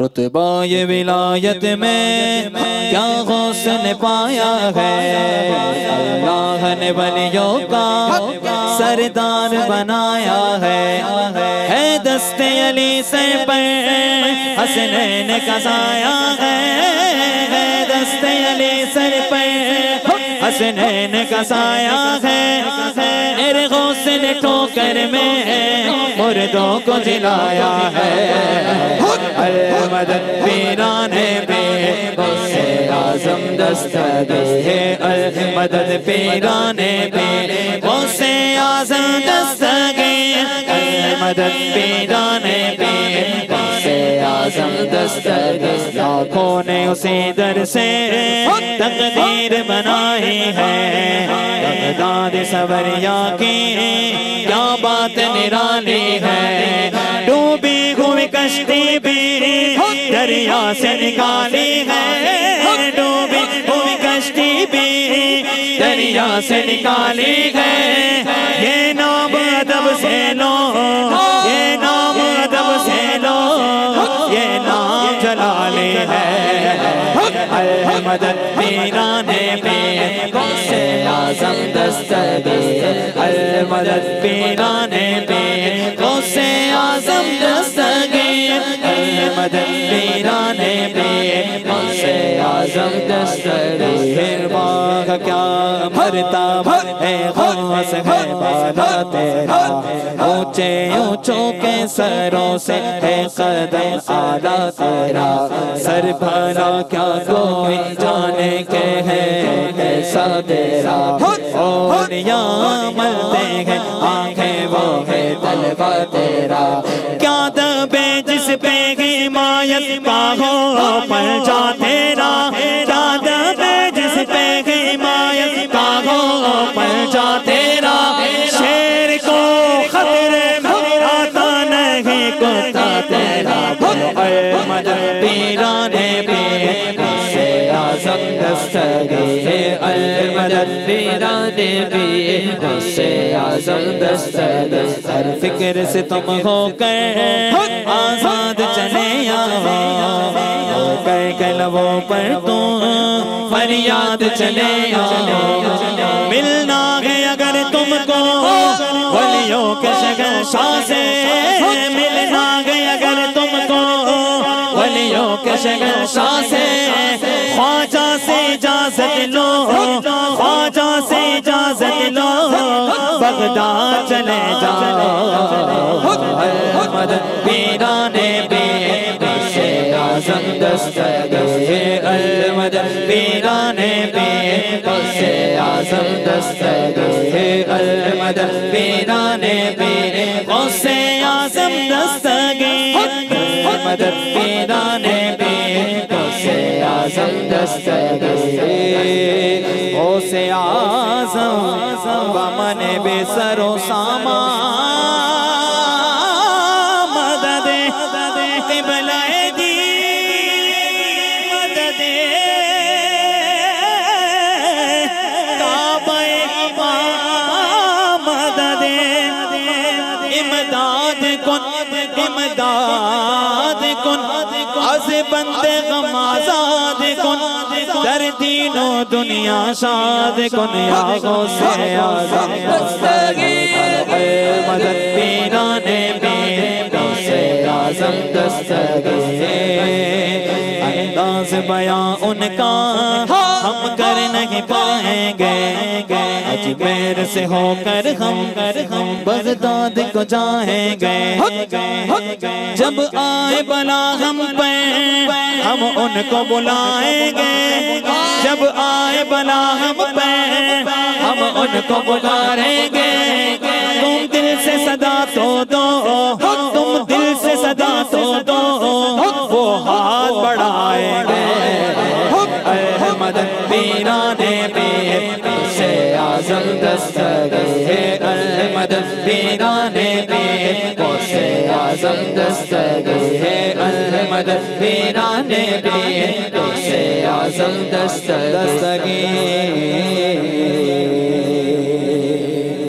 رتبہ یہ ولایت میں کیا غوث نے پایا ہے، اللہ نے ولیوں کا سردار بنایا ہے دست علی سر پر حسنین کا سایہ ہے دست علی سر پر حسنین کا سایہ ہے، میرے غوث نے ٹھوکر میں مردوں کو جلایا ہے، المدد پیران بے غوث اعظم دستگیر ہے، المدد پیران بے غوث اعظم دستگیر، المدد پیران بے غوث اعظم دستگیر، لاکھوں نے اسی در سے تقدیر بنائی ہے، بغداد سوریا کی کیا بات نرالی ہے، ڈوبی ہوئی کشتی بھی دریا سے نکالی ہے، ڈوبی ہوئی کشتی بھی دریا سے نکالی ہے، یہ نام ادب سے لو، یہ نام ادب سے لو، یہ نام جلالی ہے، المدد پیران بے غوث اعظم دستگیر، المدد پیران بے غوث اعظم دستگیر، المدد پیران بے غوث اعظم دستگیر، باغ کیا مرتب ہے غوث ہے بالا تیرا، اونچے اونچوں کے سروں سے ہے قدم اعلیٰ تیرا، سر بھلا کیا کوئی جانے کے ہے ایسا تیرا، اولیاء ملتے ہیں آنکھیں وہ ہے طلبہ تیرا، کیا دبے جس پہ حمایت کا ہو پرچا تیرا، کیا دبے جس پہ حمایت کا ہو پرچا تیرا، شیر کو خطرے میں آتا نہیں کتا تیرا، المدد پیران بے غوث اعظم دستگیر، المدد پیران بے غوث اعظم دستگیر، ہر فکر سے تم ہو کر آزاد چلے آؤ، کہہ لبوں پر تم فریاد چلے آؤ، ملنا ہے اگر تم کو ولیوں کے شہنشاہ سے، ملنا ہے اگر تم کو ولیوں کے شہنشاہ سے، خواجہ سے اجازت لو، خواجہ سے اجازت لو، بغداد چلے جاؤ، المدد پیران بے غوث اعظم دستگیر، المدد پیران بے غوث اعظم دستگیر، المدد پیران بے غوث اعظم دستگیر، المدد پیران بے غوث اعظم دستگیر، غوث اعظم ومن بے سر و سامان، مدد قبلہ دی مدد کعبہ امام، مدد امداد کن، امداد کن، از بند غم آزاد کن، در دین و دنیا شاد کن، یا غوث اعظم دستگیر، المدد پیران بے غوث اعظم دستگیر، انداز بیان ان کا ہم کر نہیں پائیں گے، اجمیر سے ہو کر ہم بغداد کو جائیں گے، جب آئے بلا ہم پہ ہم ان کو بلائیں گے، جب آئے بلا ہم پہ ہم ان کو بلائیں گے، تم دل سے صدا تو دو، تم دل سے صدا تو دو، وہ ہاتھ بڑھائیں گے، المدد پیران بے غوث اعظم دستگیر، المدد پیران بے غوث اعظم دستگیر، المدد پیران بے غوث اعظم دستگیر۔